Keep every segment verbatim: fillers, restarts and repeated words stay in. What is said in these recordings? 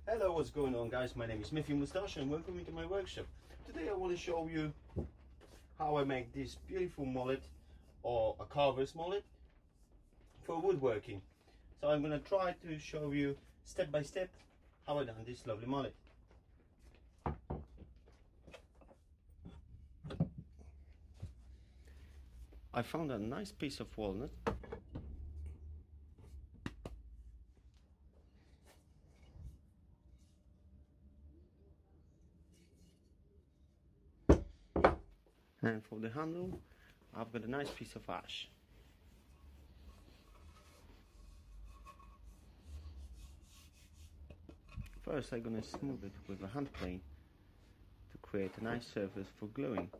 Hello, what's going on guys? My name is Miffy Moustache and welcome to my workshop. Today I want to show you how I make this beautiful mallet, or a Carvers mallet, for woodworking. So I'm going to try to show you step by step how I done this lovely mallet. I found a nice piece of walnut. And for the handle, I've got a nice piece of ash. First I'm going to smooth it with a hand plane to create a nice surface for gluing.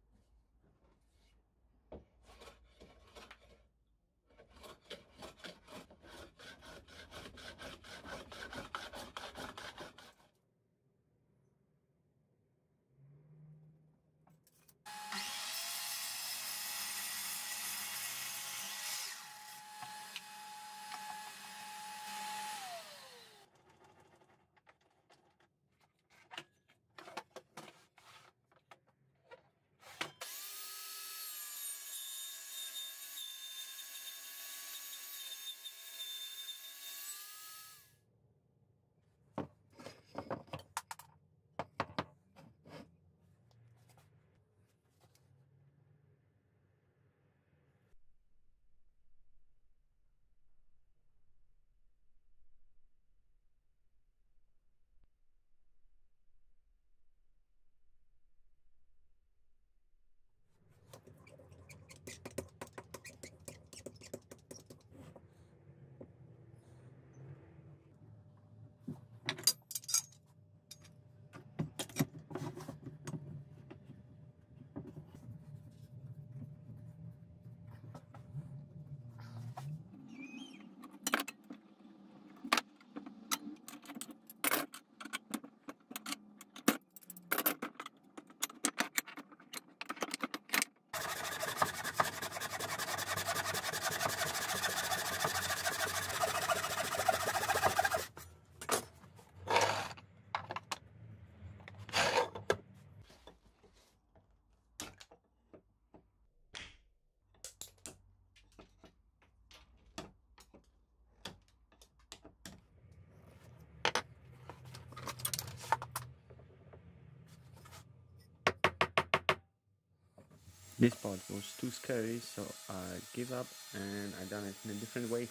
This part was too scary, so I give up and I done it in a different way.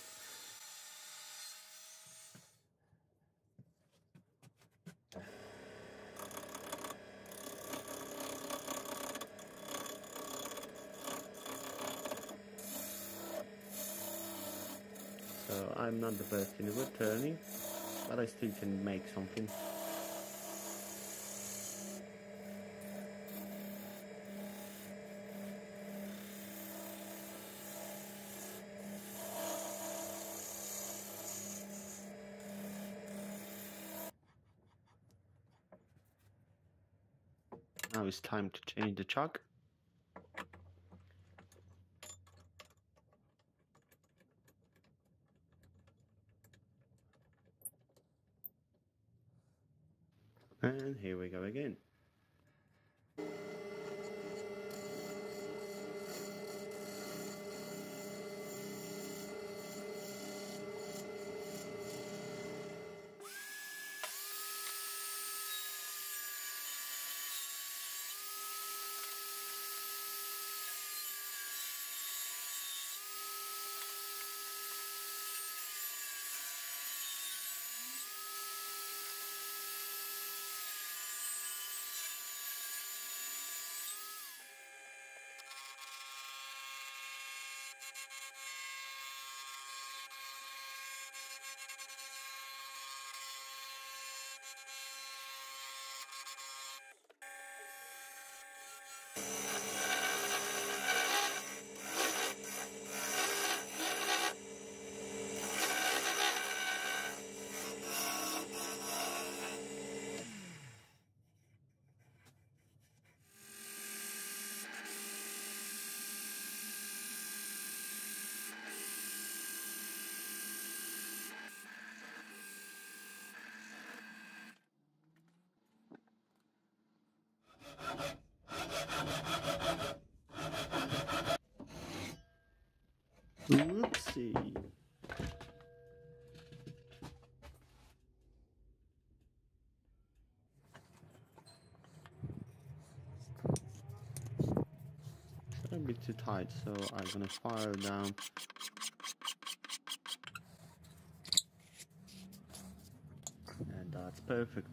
So I'm not the best in the wood turning, but I still can make something. Now it's time to change the chuck. And here we go again. see. It's a bit too tight, so I'm gonna fire it down. And that's perfect.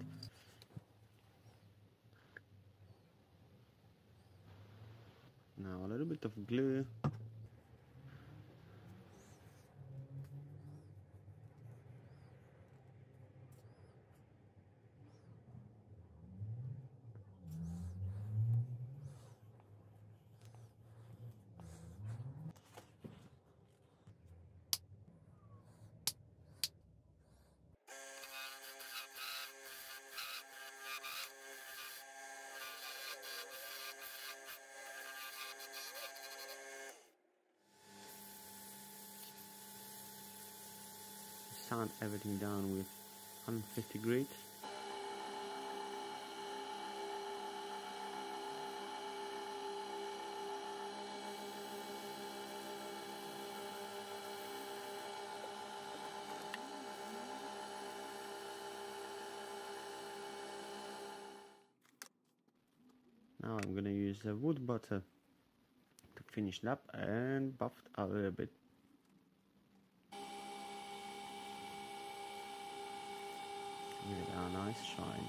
Now a little bit of glue. Sand everything down with one fifty grit. Now I'm gonna use a wood butter to finish it up and buff it a little bit. Give it a nice shine.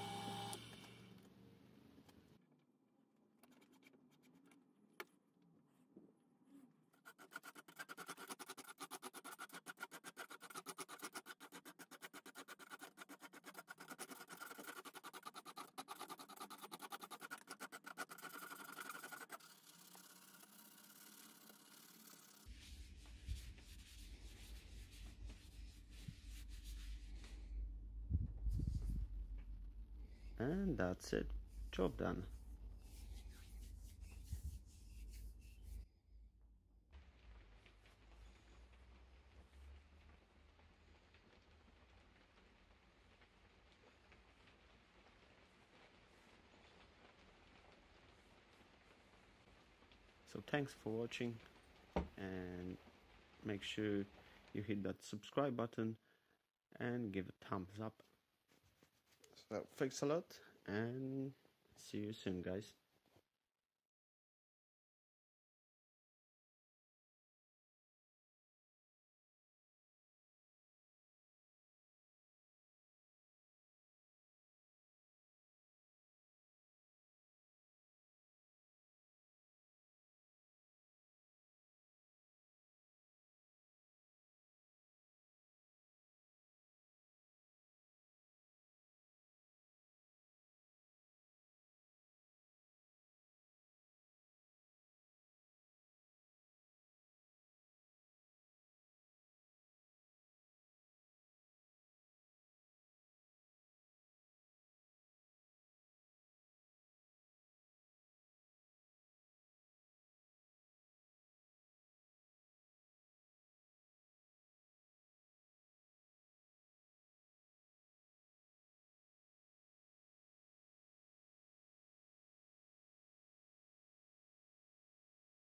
And that's it. Job done. So thanks for watching, and make sure you hit that subscribe button and give a thumbs up. So thanks a lot, and see you soon, guys.